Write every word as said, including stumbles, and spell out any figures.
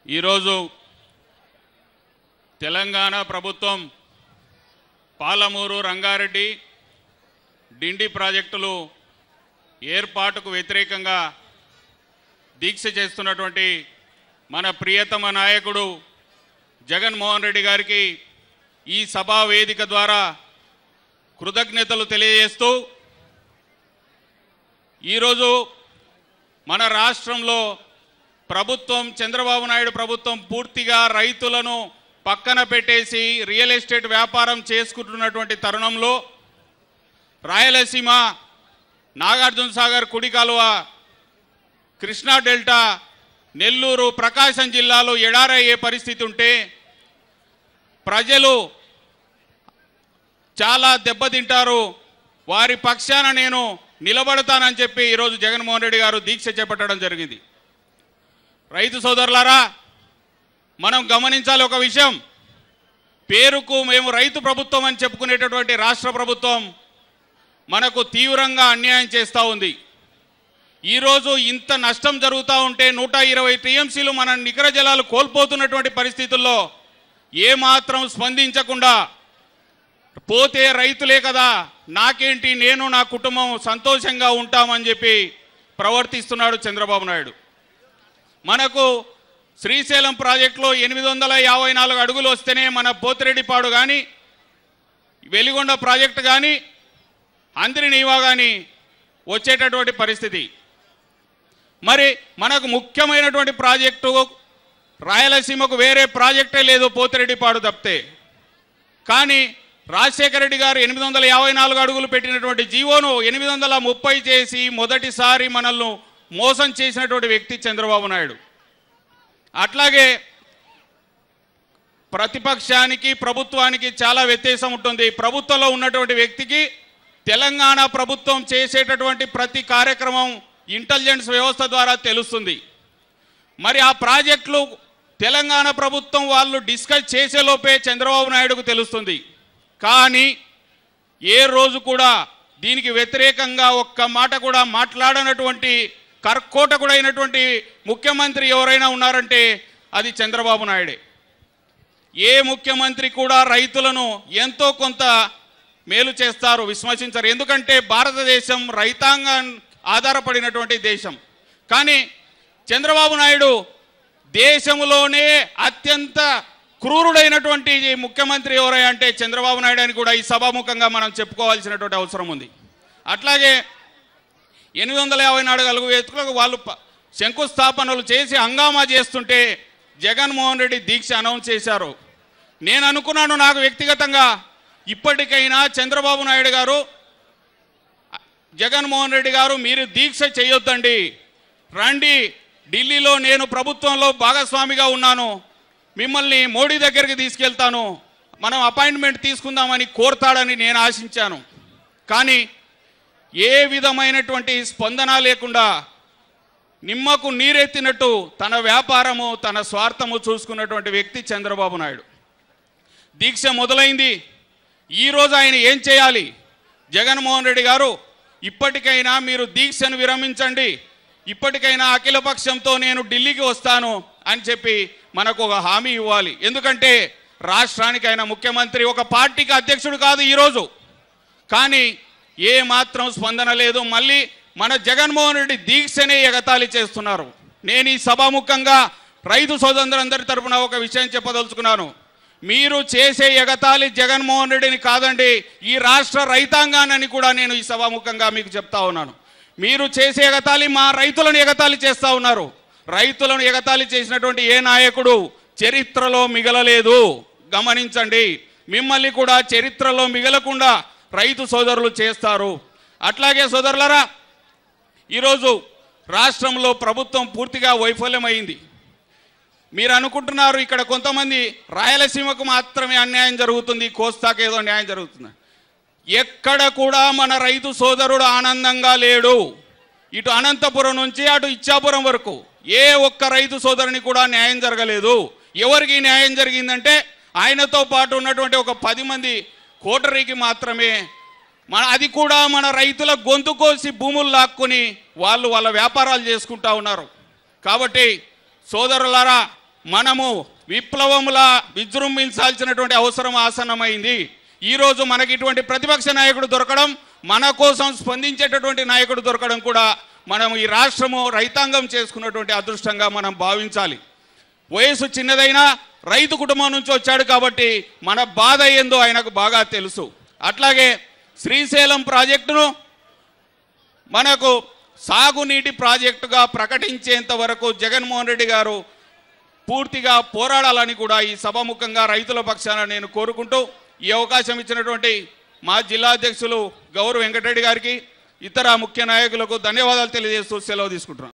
ఈరోజు తెలంగాణ ప్రభుత్వం పాలమూరు రంగారెడ్డి డిండి ప్రాజెక్టులు ఏర్పాటుకు వ్యతిరేకంగా దీక్ష చేస్తున్నటువంటి మన ప్రియతమ నాయకుడు జగన్మోహన్ రెడ్డి గారికి ఈ సభా వేదిక ద్వారా కృతజ్ఞతలు తెలియజేస్తూ ఈరోజు మన రాష్ట్రంలో ప్రభుత్వం చంద్రబాబు నాయుడు ప్రభుత్వం పూర్తిగా రైతులను పక్కన పెట్టేసి రియల్ ఎస్టేట్ వ్యాపారం చేసుకుంటున్నటువంటి తరుణంలో రాయలసీమ నాగార్జున సాగర్ కుడి కాలువ కృష్ణా డెల్టా నెల్లూరు ప్రకాశం జిల్లాలో ఎడారయ్యే పరిస్థితి ఉంటే ప్రజలు చాలా దెబ్బతింటారు, వారి పక్షాన నేను నిలబడతానని చెప్పి ఈరోజు జగన్మోహన్ రెడ్డి గారు దీక్ష చేపట్టడం జరిగింది. రైతు సోదరులారా, మనం గమనించాలి ఒక విషయం. పేరుకు మేము రైతు ప్రభుత్వం అని చెప్పుకునేటటువంటి రాష్ట్ర ప్రభుత్వం మనకు తీవ్రంగా అన్యాయం చేస్తూ ఉంది. ఈరోజు ఇంత నష్టం జరుగుతూ ఉంటే నూట ఇరవై టీఎంసీలు మన నికర జలాలు కోల్పోతున్నటువంటి పరిస్థితుల్లో ఏమాత్రం స్పందించకుండా పోతే రైతులే కదా, నాకేంటి, నేను నా కుటుంబం సంతోషంగా ఉంటామని చెప్పి ప్రవర్తిస్తున్నాడు చంద్రబాబు నాయుడు. మనకు శ్రీశైలం ప్రాజెక్టులో ఎనిమిది వందల యాభై నాలుగు అడుగులు వస్తేనే మన పోతిరెడ్డిపాడు కానీ వెలిగొండ ప్రాజెక్టు కానీ అందిరినీవా కానీ వచ్చేటటువంటి పరిస్థితి. మరి మనకు ముఖ్యమైనటువంటి ప్రాజెక్టు రాయలసీమకు వేరే ప్రాజెక్టే లేదు పోతిరెడ్డిపాడు తప్పితే. కానీ రాజశేఖర రెడ్డి గారు ఎనిమిది వందల యాభై నాలుగు అడుగులు పెట్టినటువంటి జీవోను ఎనిమిది వందల ముప్పై చేసి మొదటిసారి మనల్ని మోసం చేసినటువంటి వ్యక్తి చంద్రబాబు నాయుడు. అట్లాగే ప్రతిపక్షానికి ప్రభుత్వానికి చాలా వ్యత్యాసం ఉంటుంది. ప్రభుత్వంలో ఉన్నటువంటి వ్యక్తికి తెలంగాణ ప్రభుత్వం చేసేటటువంటి ప్రతి కార్యక్రమం ఇంటెలిజెన్స్ వ్యవస్థ ద్వారా తెలుస్తుంది. మరి ఆ ప్రాజెక్టులు తెలంగాణ ప్రభుత్వం వాళ్ళు డిస్కస్ చేసేలోపే చంద్రబాబు నాయుడుకు తెలుస్తుంది. కానీ ఏ రోజు కూడా దీనికి వ్యతిరేకంగా ఒక్క మాట కూడా మాట్లాడనటువంటి కర్కోటకుడైనటువంటి ముఖ్యమంత్రి ఎవరైనా ఉన్నారంటే అది చంద్రబాబు నాయుడే. ఏ ముఖ్యమంత్రి కూడా రైతులను ఎంతో కొంత మేలు చేస్తారు, విశ్వసించరు. ఎందుకంటే భారతదేశం రైతాంగం ఆధారపడినటువంటి దేశం. కానీ చంద్రబాబు నాయుడు దేశంలోనే అత్యంత క్రూరుడైనటువంటి ముఖ్యమంత్రి ఎవరైనా అంటే చంద్రబాబు నాయుడు అని కూడా ఈ సభాముఖంగా మనం చెప్పుకోవాల్సినటువంటి అవసరం ఉంది. అట్లాగే ఎనిమిది వందల యాభై నాలుగు అడుగు ఎత్తులకు వాళ్ళు శంకుస్థాపనలు చేసి హంగామా చేస్తుంటే జగన్మోహన్ రెడ్డి దీక్ష అనౌన్స్ చేశారు. నేను అనుకున్నాను, నాకు వ్యక్తిగతంగా ఇప్పటికైనా చంద్రబాబు నాయుడు గారు, జగన్మోహన్ రెడ్డి గారు మీరు దీక్ష చేయొద్దండి, రండి, ఢిల్లీలో నేను ప్రభుత్వంలో భాగస్వామిగా ఉన్నాను, మిమ్మల్ని మోడీ దగ్గరికి తీసుకెళ్తాను, మనం అపాయింట్మెంట్ తీసుకుందామని కోరుతాడని నేను ఆశించాను. కానీ ఏ విధమైనటువంటి స్పందన లేకుండా నిమ్మకు నీరెత్తినట్టు తన వ్యాపారము తన స్వార్థము చూసుకున్నటువంటి వ్యక్తి చంద్రబాబు నాయుడు. దీక్ష మొదలైంది. ఈరోజు ఆయన ఏం చేయాలి? జగన్మోహన్ రెడ్డి గారు ఇప్పటికైనా మీరు దీక్షను విరమించండి, ఇప్పటికైనా అఖిలపక్షంతో నేను ఢిల్లీకి వస్తాను అని చెప్పి మనకు ఒక హామీ ఇవ్వాలి. ఎందుకంటే రాష్ట్రానికి ఆయన ముఖ్యమంత్రి, ఒక పార్టీకి అధ్యక్షుడు కాదు ఈరోజు. కానీ ఏ మాత్రం స్పందన లేదు. మళ్ళీ మన జగన్మోహన్ రెడ్డి దీక్షనే ఎగతాళి చేస్తున్నారు. నేను ఈ సభాముఖంగా రైతు సోదరులందరి తరఫున ఒక విషయం చెప్పదలుచుకున్నాను. మీరు చేసే ఎగతాళి జగన్మోహన్ రెడ్డిని కాదండి, ఈ రాష్ట్ర రైతాంగాన్ని కూడా నేను ఈ సభాముఖంగా మీకు చెప్తా ఉన్నాను. మీరు చేసే ఎగతాళి మా రైతులను ఎగతాళి చేస్తూ ఉన్నారు. రైతులను ఎగతాళి చేసినటువంటి ఏ నాయకుడు చరిత్రలో మిగలలేదు, గమనించండి. మిమ్మల్ని కూడా చరిత్రలో మిగలకుండా రైతు సోదరులు చేస్తారు. అట్లాగే సోదరులరా, ఈరోజు రాష్ట్రంలో ప్రభుత్వం పూర్తిగా వైఫల్యమైంది. మీరు అనుకుంటున్నారు ఇక్కడ కొంతమంది రాయలసీమకు మాత్రమే అన్యాయం జరుగుతుంది, కోస్తాకు ఏదో న్యాయం జరుగుతుంది. ఎక్కడ కూడా మన రైతు సోదరుడు ఆనందంగా లేడు. ఇటు అనంతపురం నుంచి అటు ఇచ్చాపురం వరకు ఏ ఒక్క రైతు సోదరుని కూడా న్యాయం జరగలేదు. ఎవరికి న్యాయం జరిగిందంటే ఆయనతో పాటు ఉన్నటువంటి ఒక పది మంది కోటరీకి మాత్రమే. మన అది కూడా మన రైతుల గొంతు కోసి భూములు లాక్కుని వాళ్ళు వాళ్ళ వ్యాపారాలు చేసుకుంటా ఉన్నారు. కాబట్టి సోదరులారా, మనము విప్లవములా విజృంభించాల్సినటువంటి అవసరం ఆసన్నమైంది. ఈరోజు మనకి ఇటువంటి ప్రతిపక్ష నాయకుడు దొరకడం, మన కోసం స్పందించేటటువంటి నాయకుడు దొరకడం కూడా మనం ఈ రాష్ట్రము రైతాంగం చేసుకున్నటువంటి అదృష్టంగా మనం భావించాలి. వయసు చిన్నదైనా రైతు కుటుంబం నుంచి వచ్చాడు కాబట్టి మన బాధ ఏందో ఆయనకు బాగా తెలుసు. అట్లాగే శ్రీశైలం ప్రాజెక్టును మనకు సాగునీటి ప్రాజెక్టుగా ప్రకటించేంత వరకు జగన్మోహన్ రెడ్డి గారు పూర్తిగా పోరాడాలని కూడా ఈ సభాముఖంగా రైతుల పక్షాన నేను కోరుకుంటూ ఈ అవకాశం ఇచ్చినటువంటి మా జిల్లా అధ్యక్షులు గౌరవ్ వెంకటరెడ్డి గారికి, ఇతర ముఖ్య నాయకులకు ధన్యవాదాలు తెలియజేస్తూ సెలవు తీసుకుంటున్నాను.